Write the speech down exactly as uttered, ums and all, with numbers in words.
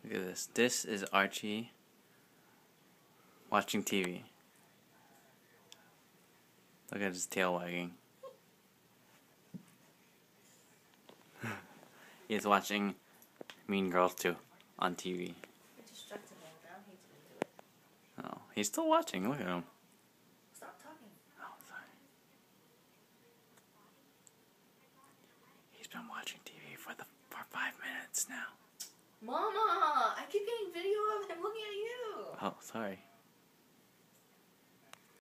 Look at this. This is Archie watching T V. Look at his tail wagging. He's watching Mean Girls two on T V. Oh, he's still watching. Look at him. Stop talking. Oh, sorry. He's been watching T V for the for five minutes now. Mama, I keep getting video of him looking at you. Oh, sorry.